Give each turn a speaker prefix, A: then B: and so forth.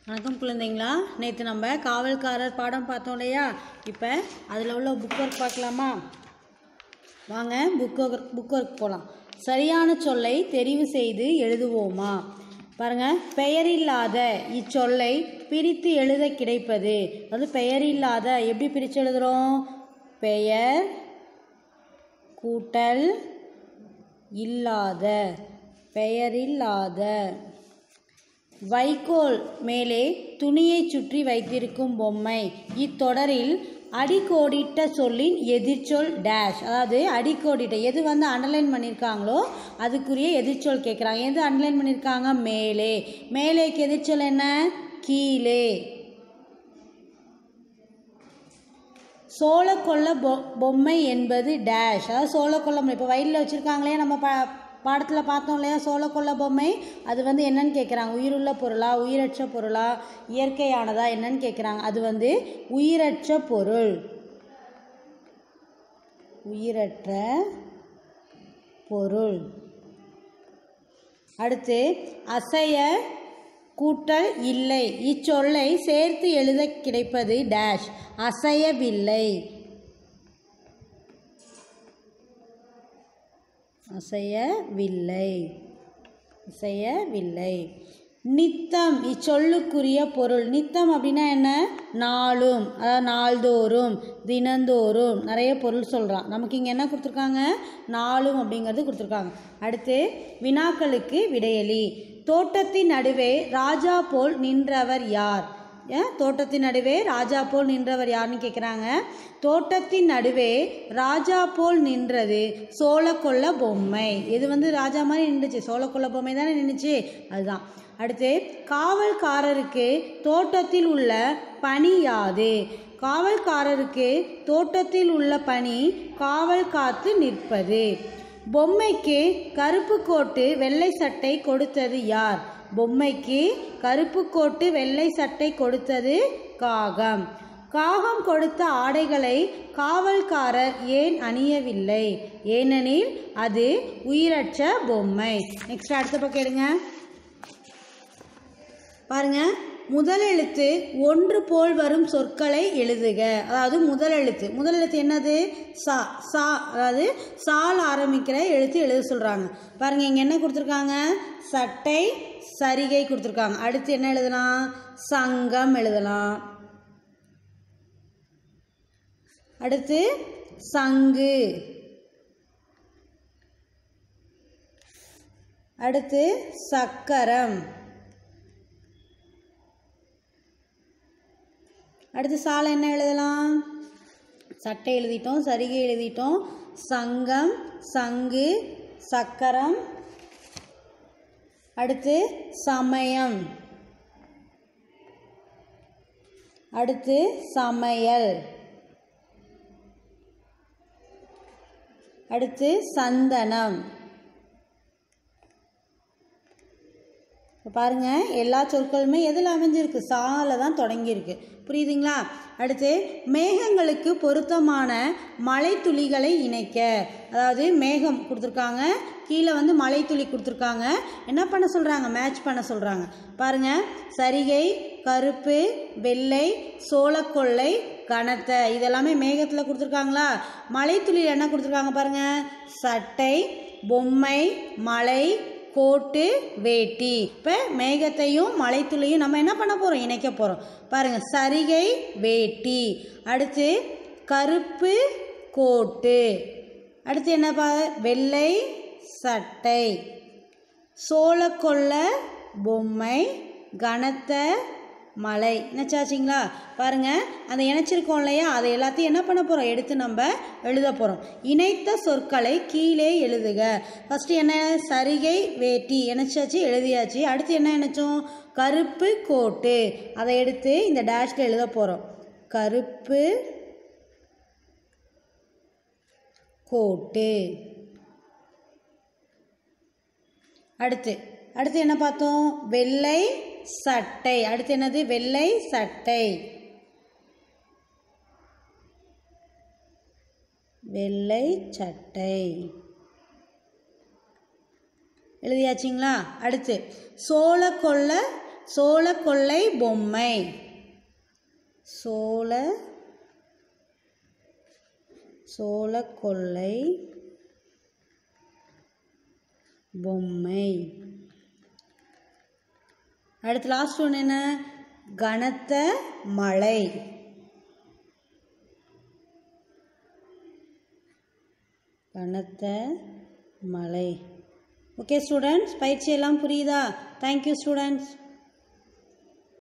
A: வணக்கம் குழந்தைங்களா. நேற்று நம்ம காவல்காரர் பாடம் பார்த்தோம் இல்லையா? இப்போ அதில் உள்ள புக் ஒர்க் பார்க்கலாமா? வாங்க புக் ஒர்க் போகலாம். சரியான சொல்லை தெரிவு செய்து எழுதுவோமா? பாருங்கள், பெயரில்லாத இச்சொல்லை பிரித்து எழுத கிடைப்பது. அது பெயரில்லாத எப்படி பிரித்து எழுதுகிறோம்? பெயர் கூட்டல் இல்லாத, பெயரில்லாத. வைக்கோல் மேலே துணியை சுற்றி வைத்திருக்கும் பொம்மை. இத்தொடரில் அடிக்கோடிட்ட சொல்லின் எதிர்ச்சொல் டேஷ். அதாவது அடிக்கோடிட்ட எது அண்டர்லைன் பண்ணியிருக்காங்களோ அதுக்குரிய எதிர்ச்சொல் கேட்குறாங்க. எது அண்டர்லைன் பண்ணியிருக்காங்க? மேலே. மேலேக்கு எதிர்ச்சொல் என்ன? கீழே. சோளக்கொல்ல பொம்மை என்பது டேஷ். அதாவது சோளக்கொல்ல இப்போ வயலில் வச்சுருக்காங்களே, நம்ம பாடத்தில் பார்த்தோம் இல்லையா? சோளக்கொல்ல பொம்மை அது என்னன்னு கேட்குறாங்க. உயிருள்ள பொருளா, உயிரற்ற பொருளா, இயற்கையானதா என்னன்னு கேட்குறாங்க. அது உயிரற்ற பொருள். உயிரற்ற பொருள். அடுத்து அசைய கூட்டல் இல்லை. இச்சொல்லை சேர்த்து எழுத கிடைப்பது டேஷ். அசையவில்லை. அசையவில்லை. அசையவில்லை. நித்தம் இச்சொல்லுக்குரிய பொருள். நித்தம் அப்படின்னா என்ன? நாளும், அதாவது நாள்தோறும், தினந்தோறும், நிறைய பொருள் சொல்கிறான். நமக்கு இங்கே என்ன கொடுத்துருக்காங்க? நாளும் அப்படிங்கிறது கொடுத்துருக்காங்க. அடுத்து வினாக்களுக்கு விடையளி. தோட்டத்தின் நடுவே ராஜா போல் நின்றவர் யார்? தோட்டத்தின் நடுவே ராஜா போல் நின்றவர் யாருன்னு கேட்குறாங்க. தோட்டத்தின் நடுவே ராஜா போல் நின்றது சோளக்கொல்ல பொம்மை. இது ராஜா மாதிரி நின்றுச்சு. சோளக்கொல்ல பொம்மை தானே நின்றுச்சு, அதுதான். அடுத்து காவல்காரருக்கு தோட்டத்தில் உள்ள பணி யாது? காவல்காரருக்கு தோட்டத்தில் உள்ள பணி காவல் காத்து நிற்பது. பொம்மைக்கு கருப்பு கோட்டு வெள்ளை சட்டை கொடுத்தது யார்? பொம்மைக்கு கருப்பு கோட்டு வெள்ளை சட்டை கொடுத்தது காகம். காகம் கொடுத்த ஆடைகளை காவல்காரர் ஏன் அணியவில்லை? ஏனெனில் அது உயிரற்ற பொம்மை. நெக்ஸ்ட் அடுத்த பக்கம் எடுங்க. பாருங்க, முதல் எழுத்து ஒன்று போல் வரும் சொற்களை எழுதுக. அதாவது முதல் எழுத்து என்னது? சா. சா, அதாவது சால் ஆரம்பிக்கிற எழுத்து எழுத சொல்கிறாங்க. பாருங்கள், இங்கே என்ன கொடுத்துருக்காங்க? சட்டை, சரிகை கொடுத்துருக்காங்க. அடுத்து என்ன எழுதலாம்? சங்கம் எழுதலாம். அடுத்து சங்கு. அடுத்து சக்கரம். அடுத்து சாலை என்ன எழுதலாம்? சட்டை எழுதிட்டோம், சரிகை எழுதிட்டோம், சங்கம், சங்கு, சக்கரம். அடுத்து சமயம். அடுத்து சமையல். அடுத்து சந்தனம். பாருங்க, எல்லா சொற்களுமே எதில் அமைஞ்சிருக்கு? சால தான் தொடங்கியிருக்கு. புரியுதுங்களா? அடுத்து மேகங்களுக்கு பொருத்தமான மழை துளிகளை இணைக்க. அதாவது மேகம் கொடுத்துருக்காங்க, கீழே மழை துளி கொடுத்துருக்காங்க. என்ன பண்ண சொல்கிறாங்க? மேட்ச் பண்ண சொல்கிறாங்க. பாருங்கள், சரிகை, கருப்பு, வெள்ளை, சோளக்கொல்லை, கனத்த, இதெல்லாமே மேகத்தில் கொடுத்துருக்காங்களா? மழை துளியில் என்ன கொடுத்துருக்காங்க பாருங்கள்? சட்டை, பொம்மை, மழை, கோட்டு, வேட்டி. இப்போ மேகத்தையும் மலைத்துளியும் நம்ம என்ன பண்ண போகிறோம்? இணைக்க போகிறோம். பாருங்கள், சரிகை, வேட்டி. அடுத்து கருப்பு கோட்டு. அடுத்து என்னப்பா? வெள்ளை சட்டை, சோளக்கொல்ல பொம்மை, கனத்த மலை. இணைச்சாச்சிங்களா? பாருங்கள், அந்த இணைச்சிருக்கோம் இல்லையா? அதை எல்லாத்தையும் என்ன பண்ண போகிறோம்? எடுத்து நம்ம எழுத போகிறோம். இணைத்த சொற்களை கீழே எழுதுக. ஃபஸ்ட்டு என்ன? சரிகை, வேட்டி இணைச்சாச்சு, எழுதியாச்சு. அடுத்து என்ன இணைச்சோம்? கருப்பு கோட்டு. அதை எடுத்து இந்த டேஷில் எழுத போகிறோம். கருப்பு கோட்டு. அடுத்து என்ன பார்த்தோம்? வெள்ளை சட்டை. அடுத்து என்னது? வெள்ளை சட்டை. வெள்ளை சட்டை எழுதியாச்சிங்களா? அடுத்து சோளக்கொல்ல சோள கொள்ளை பொம்மை. சோள கொள்ளை பொம்மை. அடுத்து லாஸ்ட் ஒன்று என்ன? கனத்த மழை. கனத்த மழை. ஓகே ஸ்டூடெண்ட்ஸ், பயிற்சி எல்லாம் புரியுதா? Thank you students.